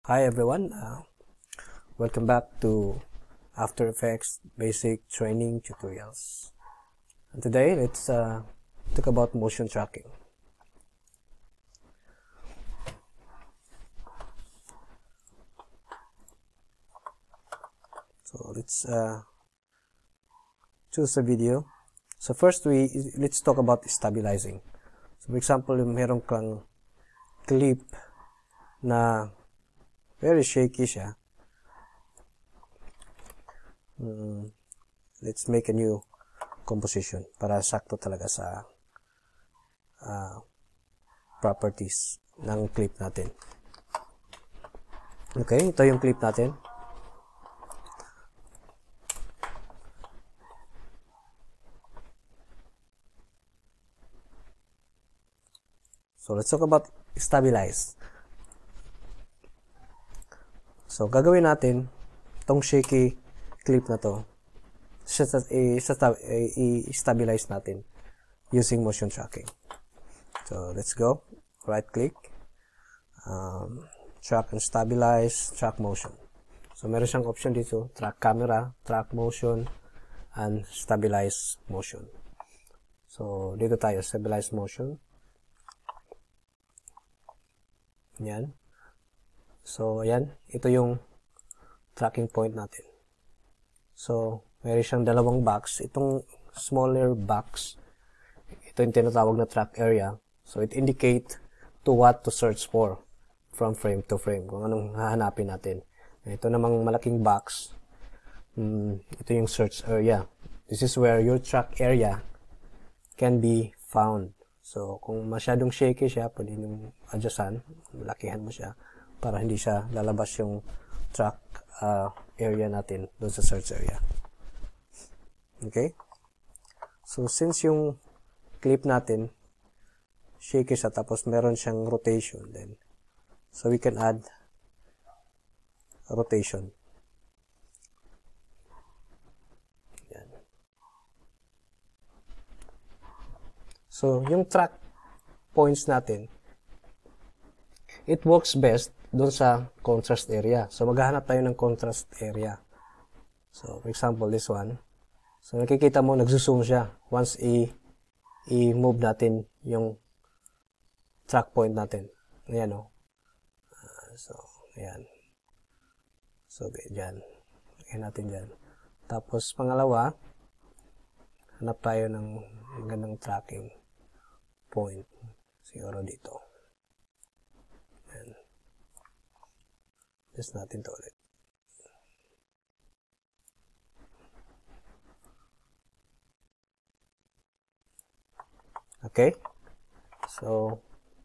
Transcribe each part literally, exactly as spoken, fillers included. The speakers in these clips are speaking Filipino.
Hi everyone, uh, welcome back to After Effects Basic Training Tutorials. And today let's uh, talk about motion tracking. So let's uh, choose a video. So first we let's talk about stabilizing. So for example, meron kang clip na very shaky siya. Hmm, let's make a new composition para sakto talaga sa uh, properties ng clip natin. Okay, ito yung clip natin. So let's talk about stabilize. So gagawin natin tong shaky clip na to, i-stabilize natin using motion tracking. So let's go, right click, um, track and stabilize, track motion. So meron siyang option dito, track camera, track motion, and stabilize motion. So dito tayo, stabilize motion. Yan. So ayan, ito yung tracking point natin. So meron siyang dalawang box. Itong smaller box, ito yung tinatawag na track area. So it indicate to what to search for from frame to frame, kung anong hahanapin natin. Ito namang malaking box, um, ito yung search area. This is where your track area can be found. So kung masyadong shaky siya, pwede nyung adjustan, malakihan mo siya para hindi siya lalabas yung track uh, area natin doon sa search area. Okay? So since yung clip natin shaky siya tapos meron siyang rotation, then so we can add rotation. Yan. So yung track points natin, it works best doon sa contrast area. So maghahanap tayo ng contrast area. So for example, this one. So nakikita mo nagzo-zoom siya once i i-move natin yung track point natin. Ayan o. Oh. Uh, so ayan. So diyan. Lagyan natin diyan. Tapos pangalawa, hanap tayo ng magandang tracking point. Siguro dito. Ayan. Just natin to ulit. Okay? So,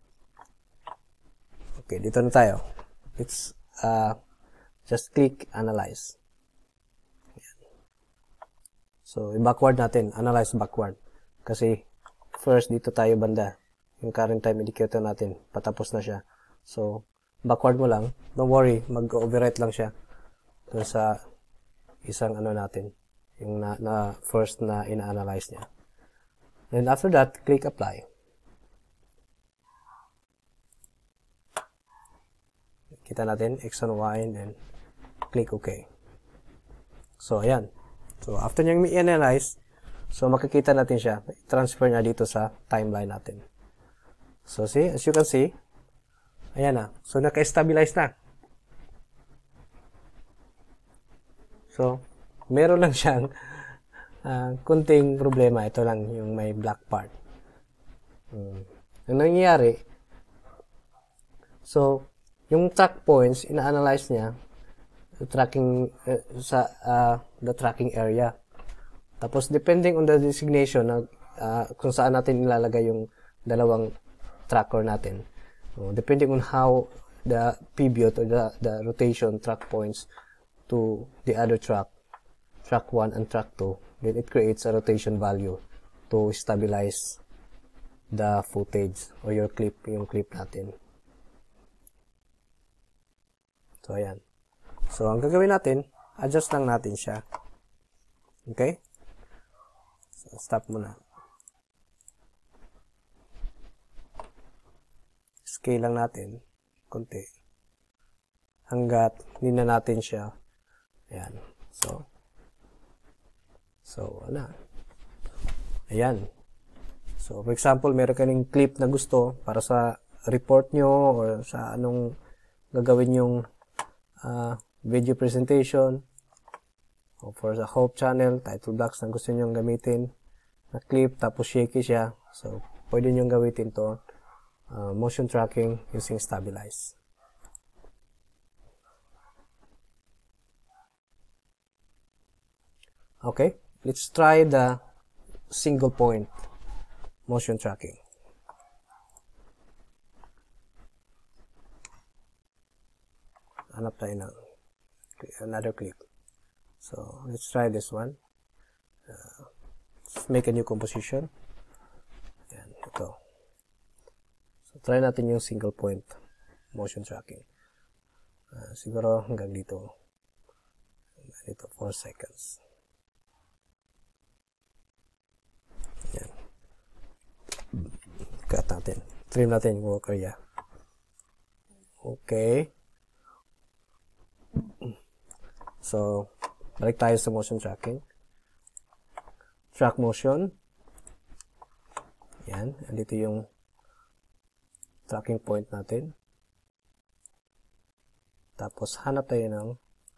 okay, dito na tayo. Let's uh, just click Analyze. Ayan. So, i-backward natin. Analyze backward. Kasi, first, dito tayo banda. Yung current time indicator natin, patapos na siya. So, backward mo lang. Don't worry, mag-overwrite lang siya dun sa isang ano natin. Yung na, na first na ina-analyze niya. Then after that, click Apply. Kita natin, X and Y, and then click OK. So, ayan. So, after niyang i-analyze, so makikita natin siya. Transfer niya dito sa timeline natin. So, see, as you can see, ayan na. So, naka-stabilize na. So, meron lang siyang uh, kunting problema. Ito lang yung may black part. Hmm. Ang nangyayari, so, yung track points, ina-analyze niya, tracking uh, sa uh, the tracking area. Tapos, depending on the designation, uh, kung saan natin ilalagay yung dalawang tracker natin. So, depending on how the pivot or the, the rotation track points to the other track, track one and track two, then it creates a rotation value to stabilize the footage or your clip, yung clip natin. So, ayan. So, ang gagawin natin, adjust lang natin siya. Okay? So, stop muna. Scale lang natin konti. hanggat hindi na natin siya. Ayan. So, so, wala. Ayan. So, for example, meron ka ng clip na gusto para sa report nyo or sa anong gagawin yung uh, video presentation o for sa Hope channel, title blocks na gusto nyo gamitin na clip, tapos shaky siya. So, pwede nyo gamitin to uh, motion tracking using Stabilize. Okay, let's try the single point motion tracking. Hanap tayo ng another clip. So, let's try this one. Uh, let's make a new composition. Ayan, ito. So, try natin yung single point motion tracking. Uh, siguro hanggang dito. Dito, four seconds. Ayan. Cut natin. Trim natin yung work area. Okay. So, balik tayo sa motion tracking. Track motion. Yan. Dito yung tracking point natin. Tapos, hanap tayo ng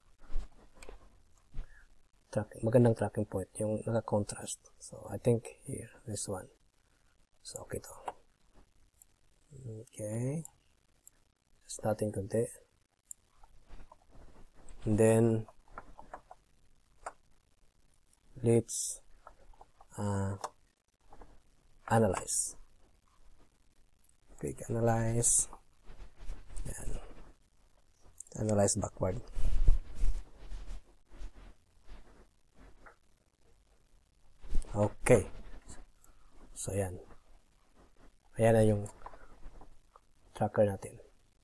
tracking, magandang tracking point. Yung naka-contrast. So, I think here, this one. So, okay to. Okay. Just natin kunti. And then, let's uh, analyze. Click analyze. Yan. Analyze backward. Okay. So, yan. Ayan na yung tracker natin.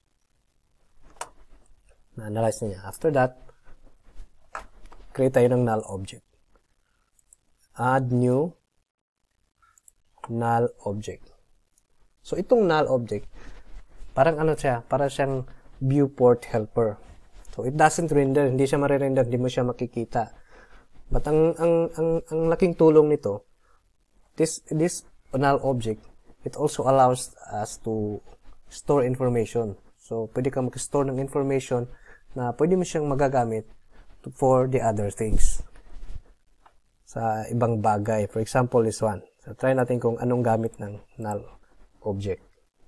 Na-analyze niya. After that, create tayo ng null object. Add new null object. So, itong null object, parang ano siya, parang siyang viewport helper. So, it doesn't render. Hindi siya marirender. Hindi mo siya makikita. But ang, ang, ang, ang laking tulong nito, this, this null object, it also allows us to store information. So, pwede ka mag-store ng information na pwede mo siyang magagamit for the other things. Sa ibang bagay. For example, this one. So, try natin kung anong gamit ng null object.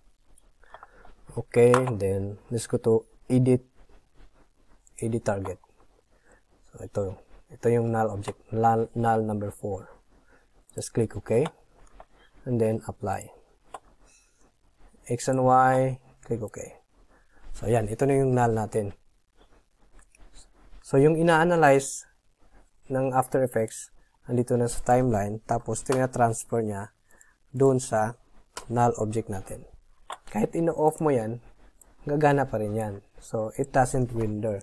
Okay, then, let's go to edit, edit target. So, ito, ito yung null object, null, null number four. Just click OK. And then, apply. X and Y, click OK. So, ayan, ito na yung null natin. So, yung ina-analyze ng After Effects, andito na sa timeline, tapos tina-transfer niya doon sa null object natin. Kahit ino-off mo yan, gagana pa rin yan. So, it doesn't render.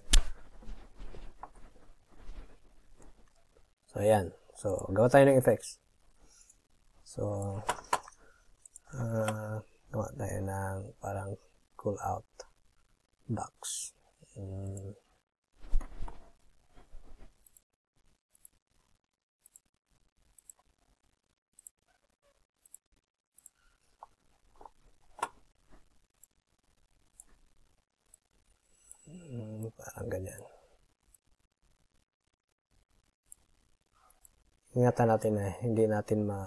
So, ayan. So, gawa tayo ng effects. So, uh, gawa tayo ng parang cool out box. Hmm. Hmm, parang ganyan. Ingatan natin na hindi natin ma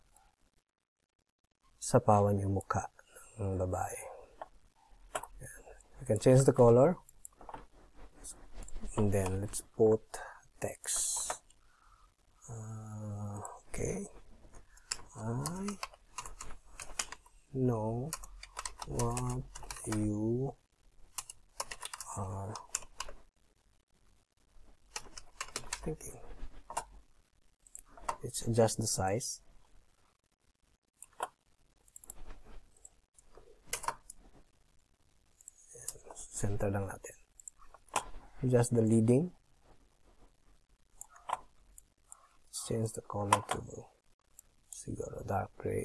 sapawan yung mukha ng babae. You can change the color. And then let's put text. Uh, okay. I know what you are thinking. Let's adjust the size. Center lang natin. Adjust the leading. Let's change the color to siguro dark gray.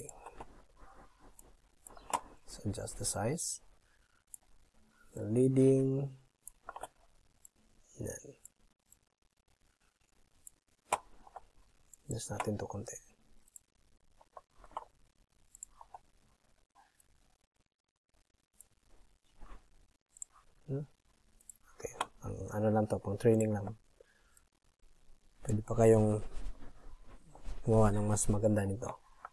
Let's adjust the size. The leading. Adjust natin to konti. Hmm? Okay. Ang, ano lang to, pang training lang. Pwede pa kayong gumawa ng mas maganda nito.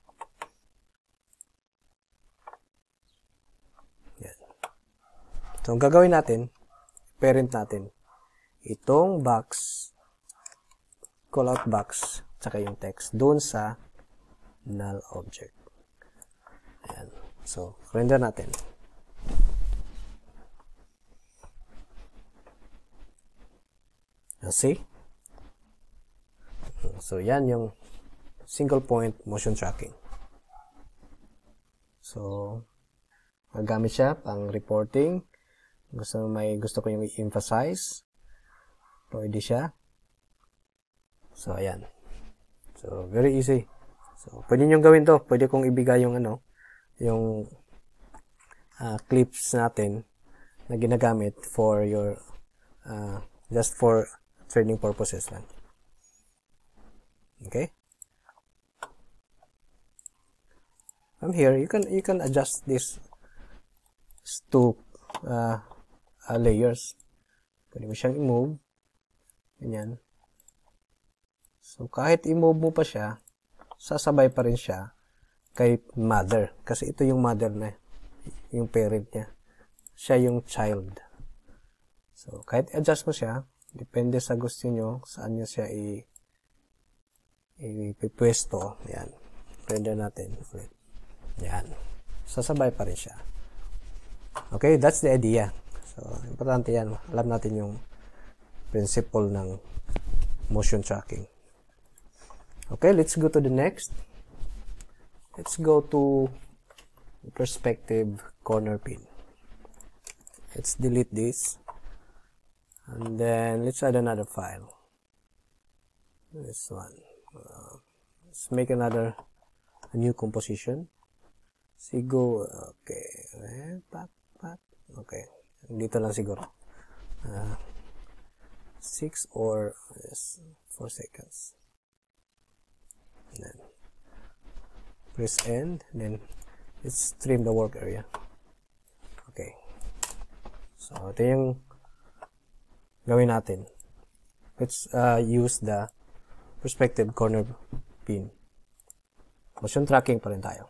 Yan. So, ang gagawin natin, parent natin, itong box, callout box, tsaka yung text, doon sa null object. Ayan. So, render natin. See? So, yan yung single point motion tracking. So, magamit siya pang reporting. Gusto, may gusto ko yung i-emphasize. Pwede siya. So, ayan. So, very easy. So, pwede nyo gawin to. Pwede kong ibigay yung ano, yung uh, clips natin na ginagamit for your, uh, just for training purposes lang. Okay? From here, you can you can adjust this to uh, uh, layers. Pwede mo siyang i-move. Ganyan. So, kahit i-move mo pa siya, sasabay pa rin siya kay mother. Kasi ito yung mother na, yung parent niya. Siya yung child. So, kahit adjust mo siya, depende sa gusto nyo, saan nyo siya i- ipipwesto. Yan. Render natin ulit. Yan. Sasabay pa rin siya. Okay, that's the idea. So, importante yan. Alam natin yung principle ng motion tracking. Okay, let's go to the next. Let's go to perspective corner pin. Let's delete this. And then let's add another file. This one. Uh, let's make another a new composition. Sigo. Okay. Eh, pat, pat. Okay. Dito lang siguro. Uh, six or yes, four seconds. And then press end. And then let's trim the work area. Okay. So ito yung gawin natin. Let's uh, use the perspective corner pin. Motion tracking pa rin tayo.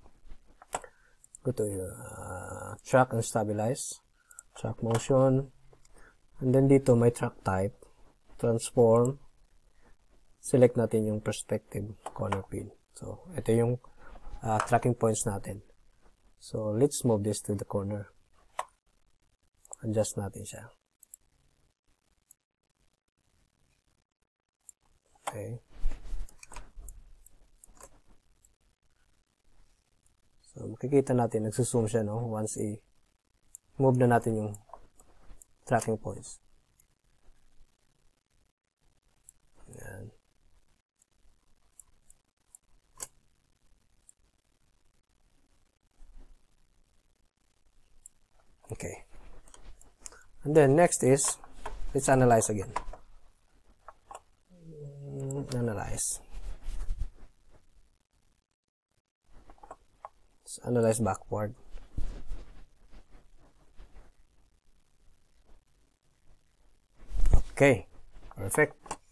Go to uh, track and stabilize. Track motion. And then dito may track type. Transform. Select natin yung perspective corner pin. So, ito yung uh, tracking points natin. So, let's move this to the corner. Adjust natin siya. Okay. So, makikita natin, nagsuszoom siya, no? Once i-move na natin yung tracking points. Ayan. Okay. And then, next is, let's analyze again. Analyze. Let's analyze backward. Okay, perfect.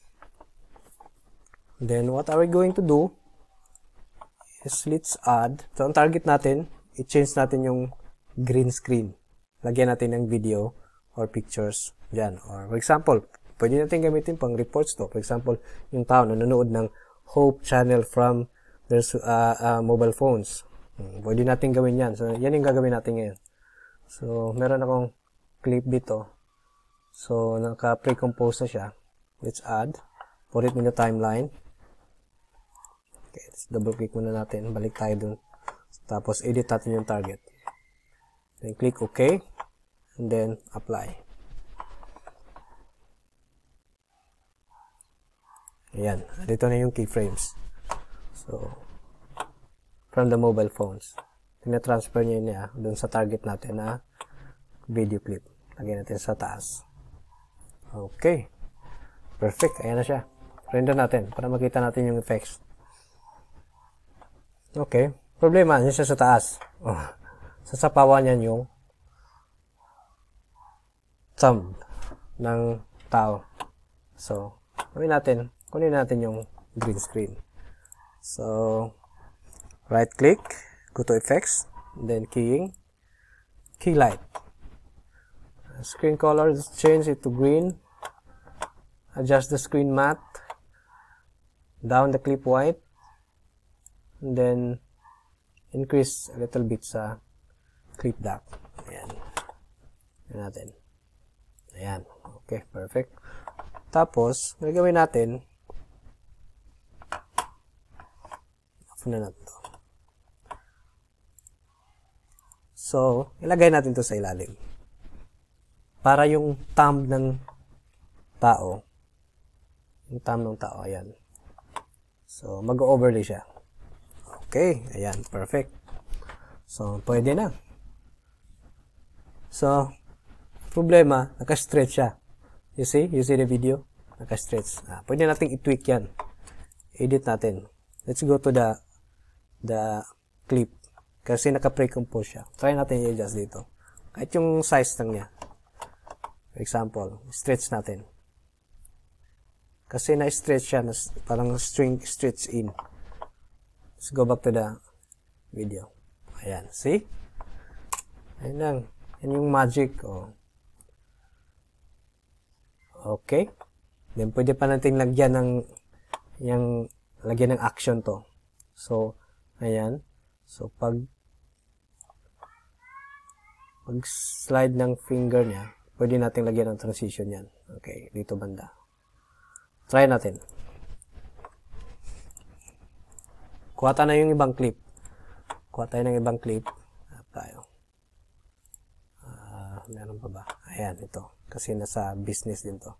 Then what are we going to do is let's add. So ang target natin, i-change natin yung green screen. Lagyan natin ng video or pictures dyan. Or for example, pwede natin gamitin pang reports to. For example, yung tao nanonood ng Hope channel from their uh, uh, mobile phones. Pwede natin gawin yan. So, yan yung gagawin natin ngayon. So, meron akong clip dito. So, naka-pre-compose na siya. Let's add. Put it in the timeline. Okay, let's double-click muna natin. Balik tayo dun. Tapos, edit natin yung target. Then, click OK. And then, apply. Ayan. Dito na yung keyframes. So, from the mobile phones. Tina-transfer niya niya dun sa target natin na video clip. Lagyan natin sa taas. Okay. Perfect. Ayan na siya. Render natin para makita natin yung effects. Okay. Problema, yun siya sa taas. Oh. Sasapawan niyan yung thumb ng tao. So, kunin natin, kunin natin yung green screen. So, right click, go to effects, then keying, key light. Screen color, change it to green. Adjust the screen matte. Down the clip white. And then, increase a little bit sa clip black. Ayan. Ayan natin. Ayan. Okay, perfect. Tapos, gagawin natin, off na natin to. So, ilagay natin to sa ilalim. Para yung thumb ng tao, yung thumb ng tao, ayan. So, mag-overlay siya. Okay, ayan, perfect. So, pwede na. So, problema, naka-stretch siya. You see? You see the video? Naka-stretch. Ah, pwede nating i-tweak yan. Edit natin. Let's go to the the clip. Kasi naka-pre-compose siya. Try natin i-adjust dito. Kahit yung size lang niya. For example, stretch natin. Kasi na-stretch siya, parang string stretch in. Let's go back to the video. Ayan, see? Ayan lang. Yan yung magic. Oh. Okay. Then, pwede pa natin lagyan ng yung, lagyan ng action to. So, ayan. So, pag pag slide ng finger niya, pwede natin lagyan ng transition yan. Okay, dito banda. Try natin. Kuha tayo na yung ibang clip. Kuha tayo ng ibang clip. Hanap tayo. Uh, meron pa ba? Ayan, ito. Kasi nasa business din to.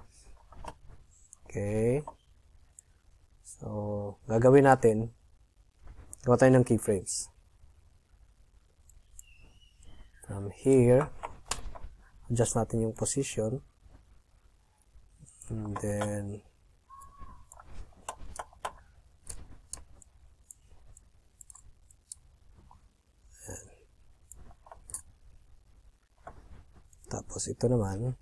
Okay. So, gagawin natin. Kuha tayo ng keyframes. From here, adjust natin yung position. And then, tapos ito naman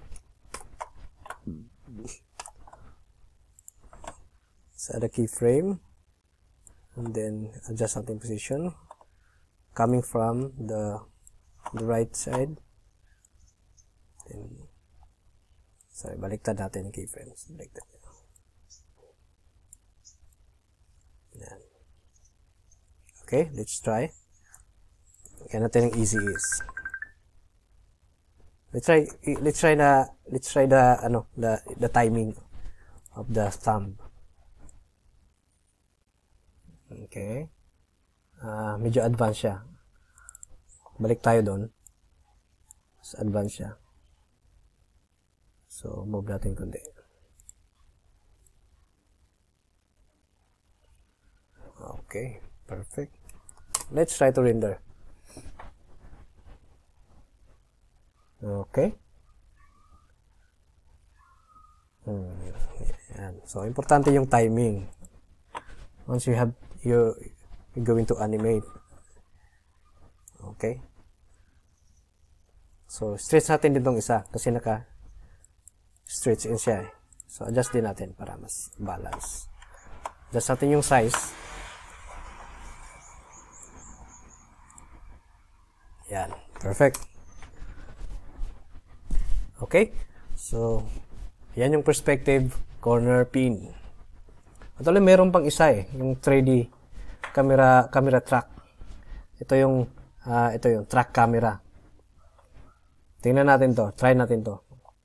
set a keyframe and then adjust natin position coming from the the right side. Then, sorry, baliktad natin yung keyframes. Baliktad. Yan. Okay, let's try. Kaya natin yung easy is. Let's try, let's try the, let's try the, ano, the, the timing of the thumb. Okay. Uh, medyo advanced siya. Balik tayo doon. Mas advanced siya. So, move natin kundi. Okay. Perfect. Let's try to render. Okay. Hmm. Yan. So, importante yung timing. Once you have, you're, you're going to animate. Okay. So, stretch natin ditong isa kasi naka stretch in siya eh. So, adjust din natin para mas balance. Adjust natin yung size. Yan. Perfect. Okay. So, yan yung perspective corner pin. At ulit, meron pang isa eh. Yung three D camera, camera track. Ito yung, uh, ito yung track camera. Tingnan natin to. Try natin to.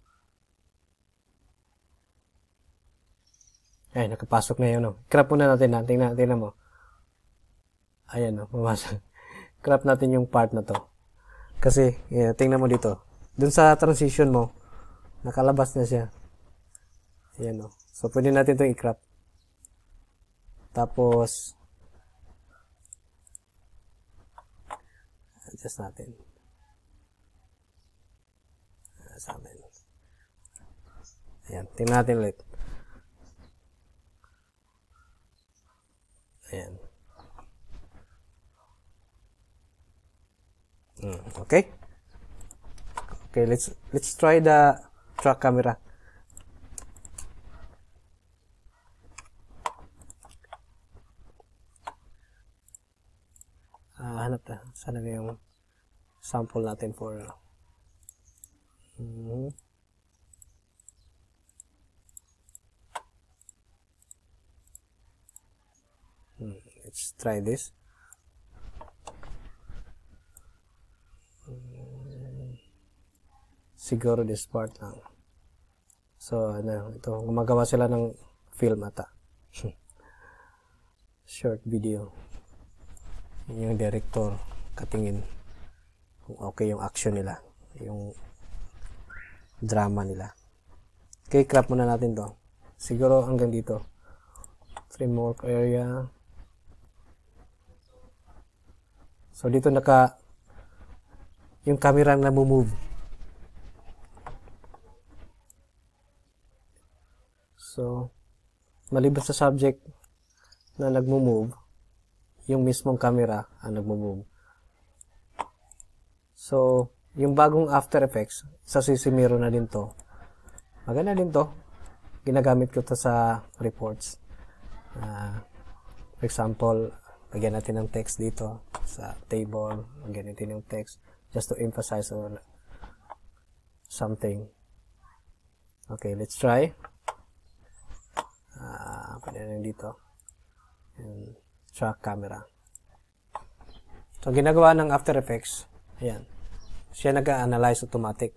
Ay, nakapasok na yun. No? Crop muna natin na. Tingnan, tingnan mo. Ayan, no? Pumasok. Crop natin yung part na to. Kasi, yeah, tingnan mo dito. Dun sa transition mo, nakalabas na siya. Ayan, no? So, pwede natin itong i-crop. Tapos, adjust natin. Sa amin. Ayan, tingnan natin ulit. Okay? Okay, let's let's try the track camera. Ah, hanap na. Sana yung sample natin for hmm. Hmm, let's try this. Hmm, siguro this part lang. So, ano, ito, gumagawa sila ng film ata. Short video. Yung director, katingin kung okay yung action nila, yung drama nila. Okay, crop muna natin to. Siguro hanggang dito. Framework area. So, dito naka yung camera na move. So, maliban sa subject na nagmo-move, yung mismong camera ang nagmo-move. So, yung bagong After Effects, sa Sisimiro na din to. Maganda din to. Ginagamit ko to sa reports. Uh, for example, lagyan natin ng text dito sa table. Lagyan natin yung text just to emphasize on something. Okay, let's try. Uh, pwede na dito. And track camera. So, ginagawa ng After Effects, ayan. Siya nag-analyze automatic.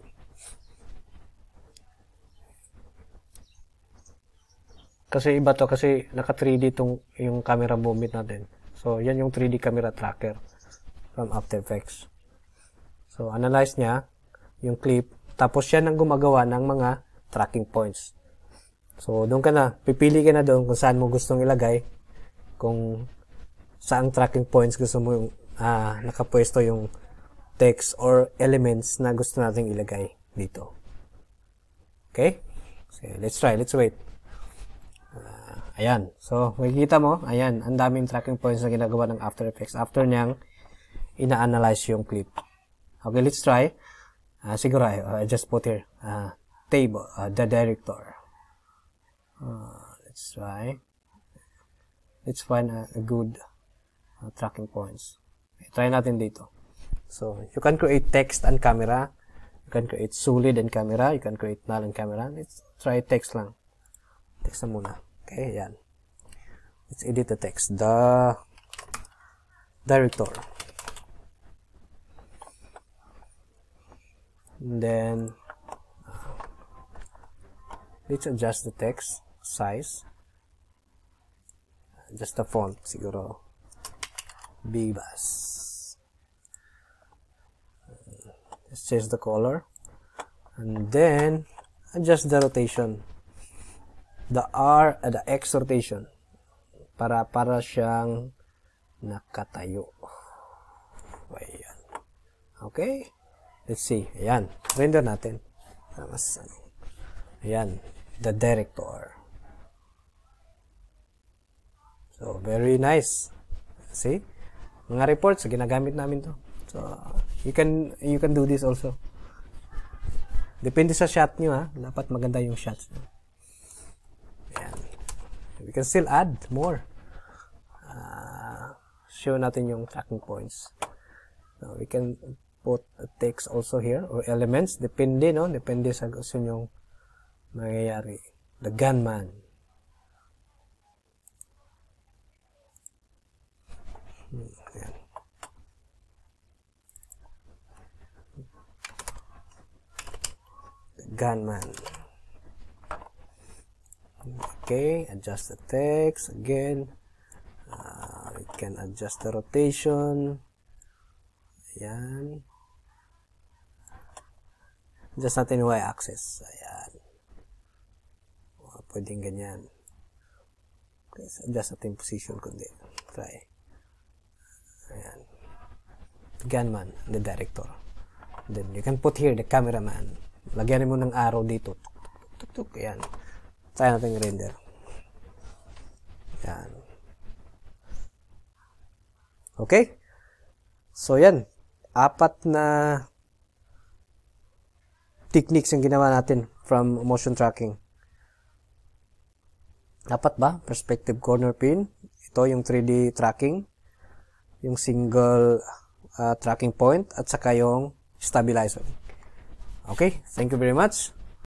Kasi iba to, kasi naka three D tong yung camera movement natin. So, yan yung three D camera tracker from After Effects. So, analyze niya yung clip. Tapos, siya nang gumagawa ng mga tracking points. So, doon ka na. Pipili ka na doon kung saan mo gustong ilagay. Kung saang tracking points gusto mo yung ah, nakapwesto yung text or elements na gusto nating ilagay dito. Okay? So, let's try. Let's wait. Uh, ayan. So, makikita mo, ayan, ang daming tracking points na ginagawa ng After Effects after niyang ina-analyze yung clip. Okay, let's try. Uh, siguro, I uh, just put here, uh, table, uh, the director. Uh, let's try. Let's find a, a good uh, tracking points. Okay, try natin dito. So, you can create text and camera. You can create solid and camera. You can create null and camera. Let's try text lang. Text na muna. Okay, yan. Let's edit the text. The director. And then, uh, let's adjust the text size. Just the font, siguro. Bibas. Let's change the color. And then, adjust the rotation. The R, uh, the X rotation. Para, para siyang nakatayo. Ayan. Okay? Let's see. Ayan. Render natin. Ayan. The director. So, very nice. See? Mga reports, ginagamit namin to. So, you can, you can do this also. Depende sa shot nyo, ha. Dapat maganda yung shots nyo. Ayan. We can still add more. Uh, show natin yung tracking points. So, we can put a text also here, or elements. Depende, no? Depende sa gusto nyong mangyayari. The gunman. Ayan. The gunman. Okay, adjust the text again. Uh, we can adjust the rotation. Ayan. Adjust natin yung y-axis. Ayan. O, pwedeng ganyan. Okay, so adjust natin yung position kundi. Try. Ayan. The gunman, the director. Then you can put here the cameraman. Lagyan mo ng arrow dito. Tuk, tuk, tuk, tuk. Ayan. Try natin yung render. Ayan. Okay? So, yan. apat na techniques yung ginawa natin from motion tracking. Apat ba? Perspective corner pin. Ito yung three D tracking. Yung single uh, tracking point. At saka yung stabilizer. Okay, thank you very much.